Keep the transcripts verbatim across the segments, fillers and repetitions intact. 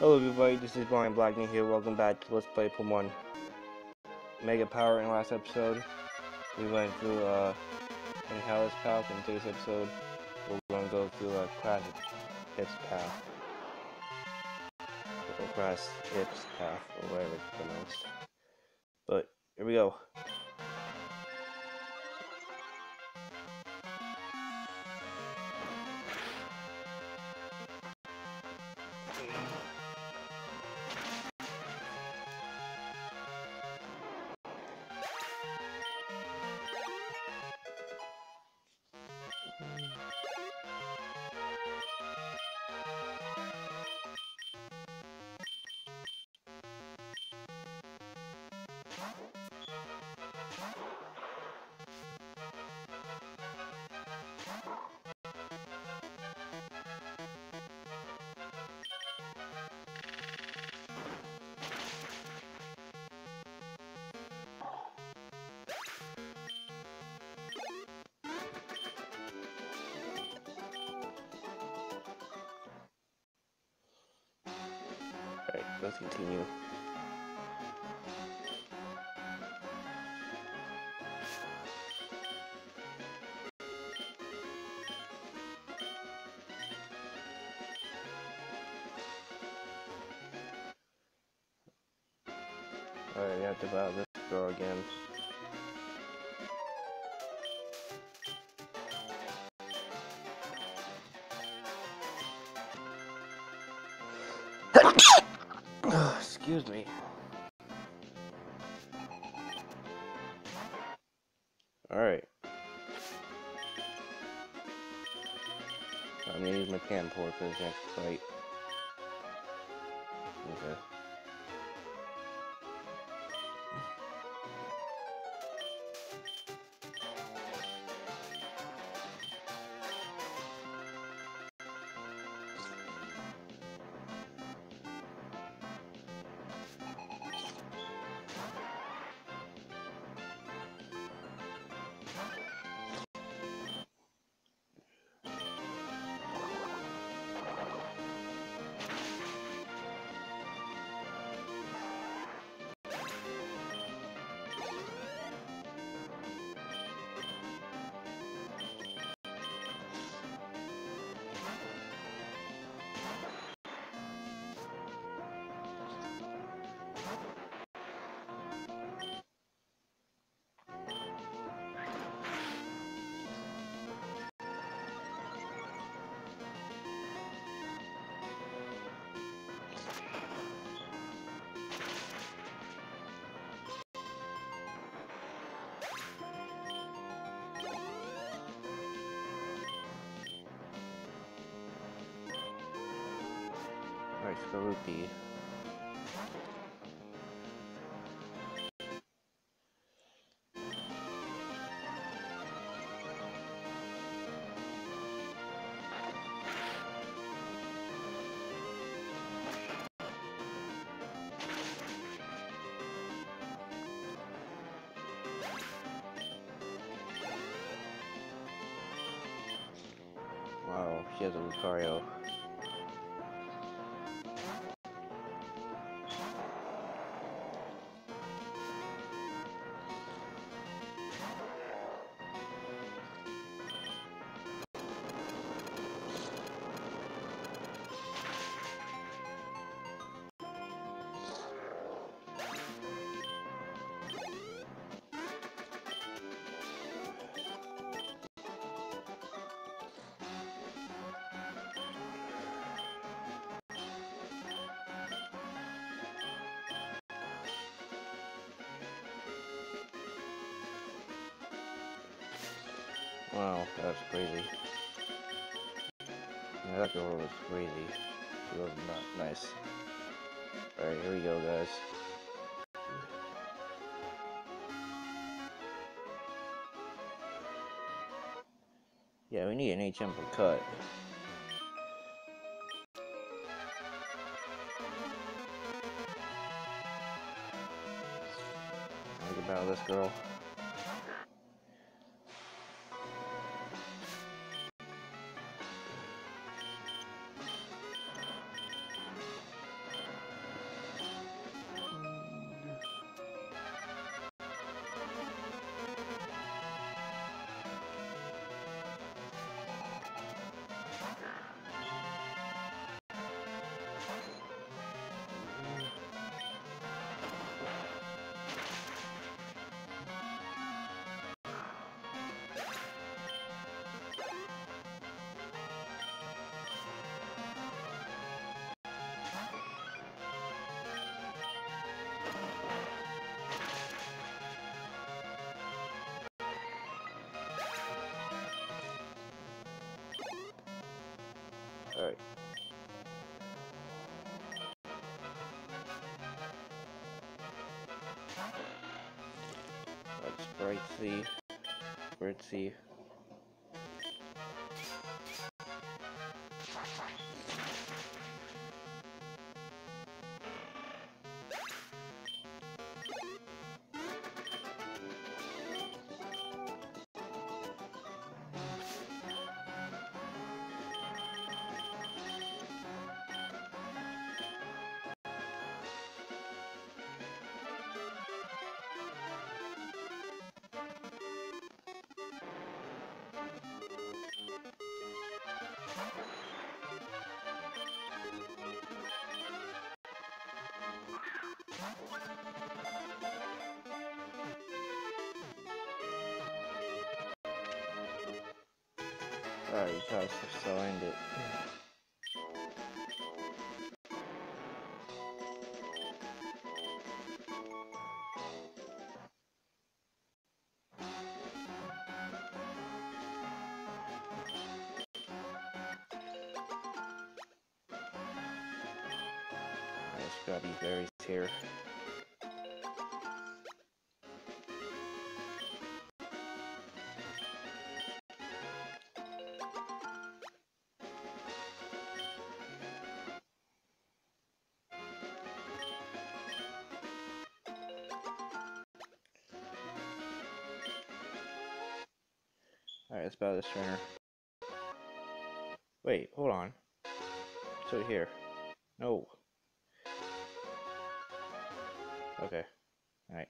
Hello everybody, this is Brian Blackney here. Welcome back to Let's Play Pokemon Mega Power. In the last episode, we went through uh, Crassipes Path. In today's episode, we're going to go through uh, Crassipes Path. Or Crassipes Path, or whatever it's pronounced. But, here we go. Alright, let's continue. Alright, we have to battle this girl again. Excuse me. Alright. I'm gonna use my Camphor for this next fight. Okay. Alright, Skarupi. Wow, she has a Lucario. Wow, that's crazy. Yeah, that girl was crazy. She was not nice. Alright, here we go, guys. Yeah, we need an H M for cut. Think about this girl. Like Sprite-C, Sprite-C. Alright, you guys just so end it. I just got these berries here. Alright, let's battle this trainer. Wait, hold on. So here. No. Okay. Alright.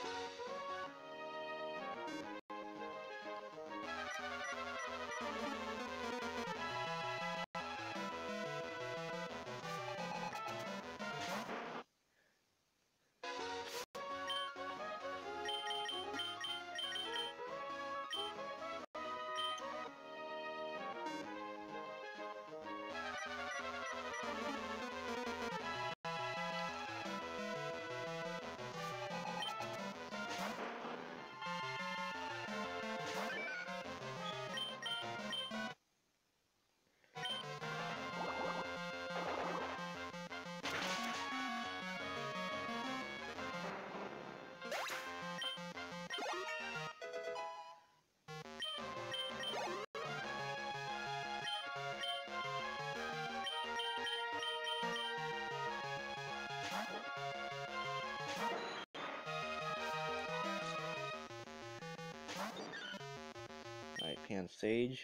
Alright, Pan Sage.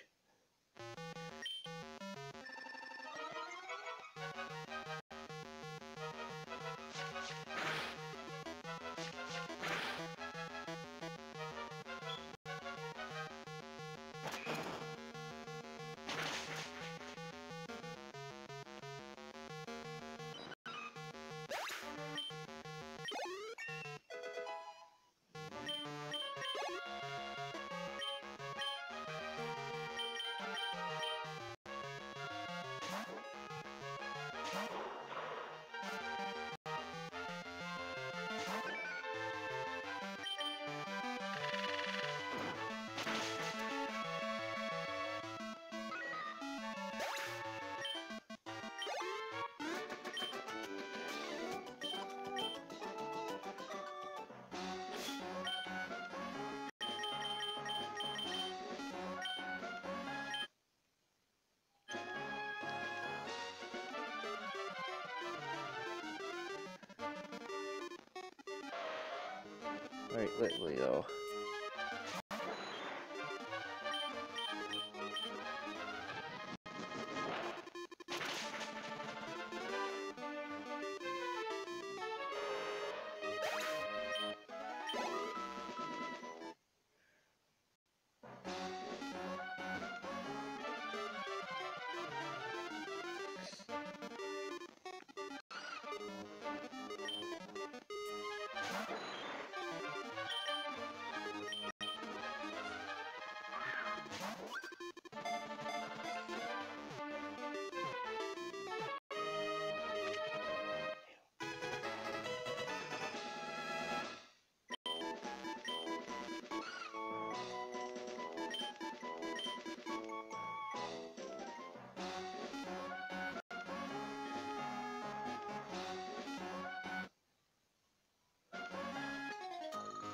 Alright, lately though.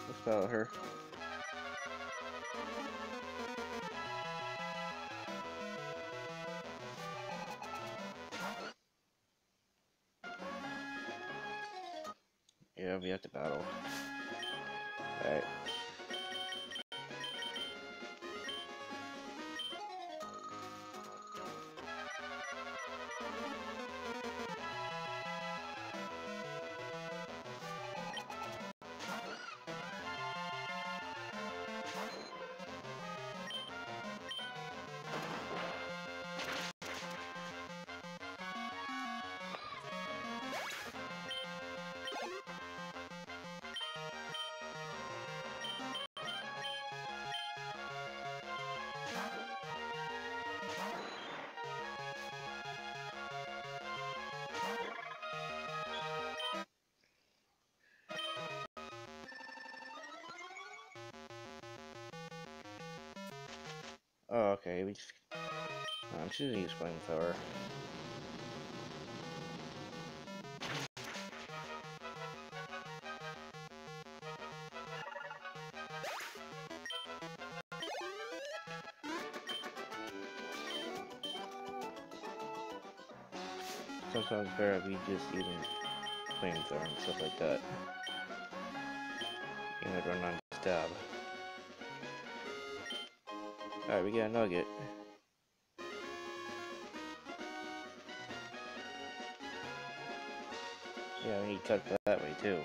Let's battle her. Yeah, we have to battle. Alright. Oh, okay, we just... I'm just gonna use flamethrower. Sometimes it's better if we just using flamethrower and stuff like that. You know, run on stab. Alright, we got a nugget. Yeah, we need to cut that way too.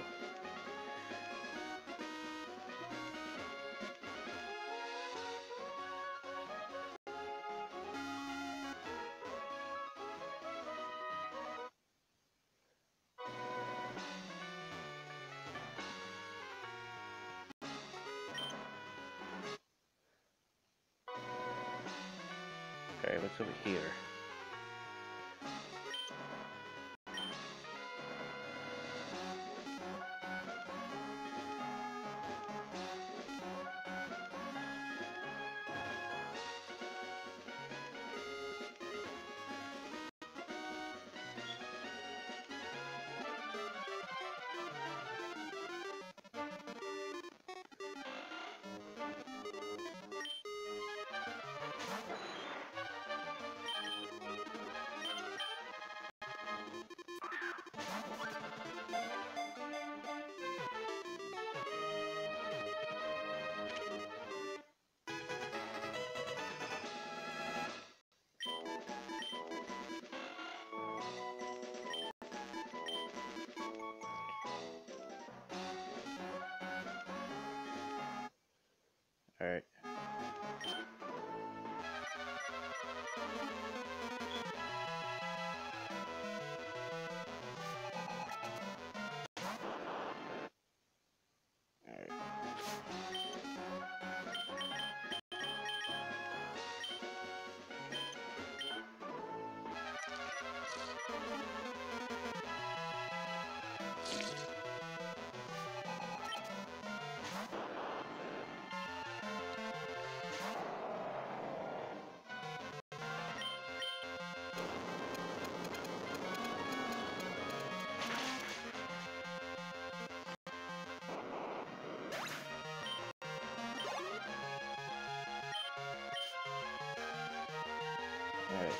Okay, what's over here? Alright. Alright. Alright.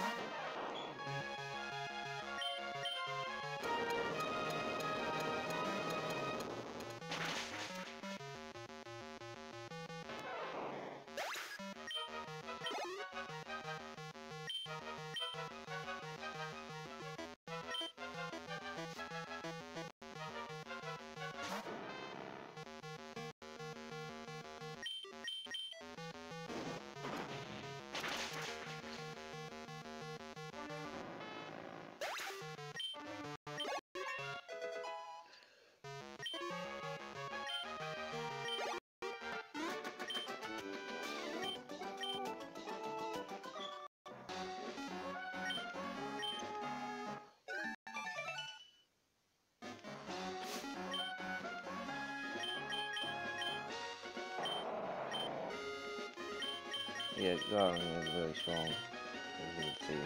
Yeah, Garland is really strong, as you can see.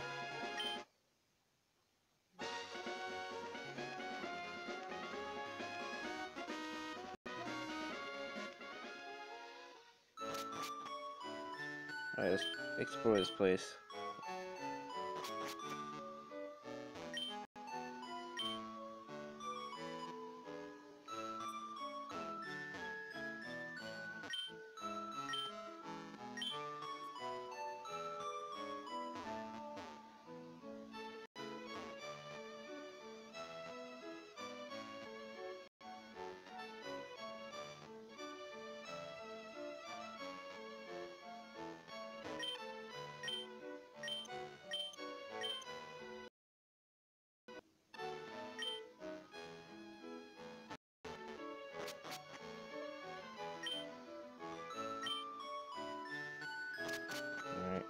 Alright, let's explore this place. Alright.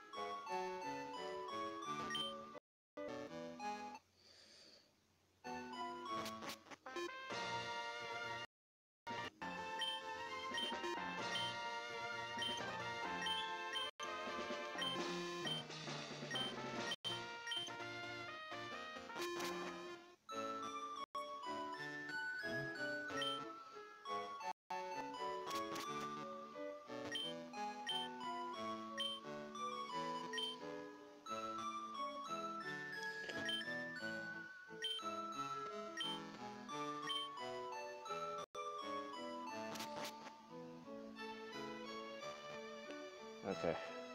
Okay.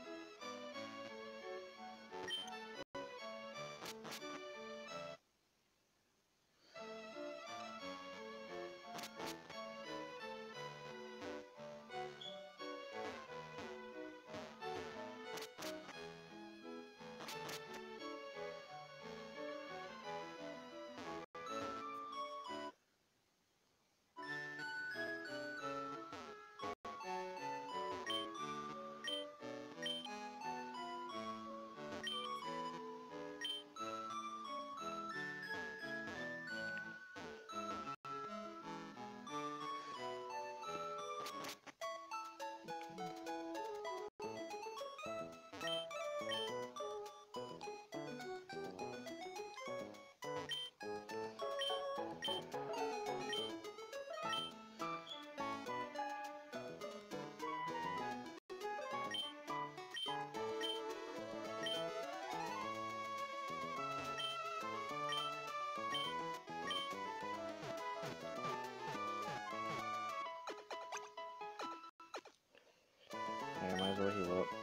Yeah, might as well heal up.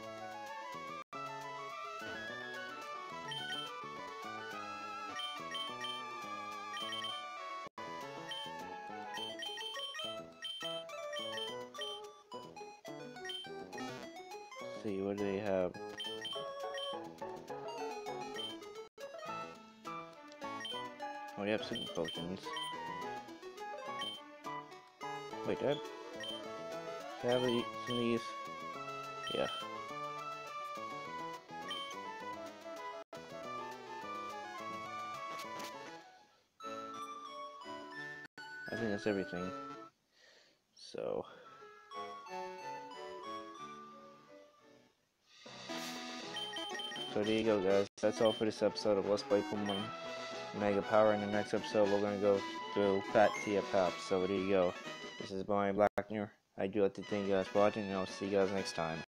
Let's see, what do they have? Oh, they have super potions. Wait, do I have, do I have some of these? Yeah. I think that's everything. So. So there you go, guys. That's all for this episode of Let's Play Pokemon Mega Power. In the next episode, we're going to go through Fat Tia Path. So there you go. This is Brian Blackner. I do like to thank you guys for watching, and I'll see you guys next time.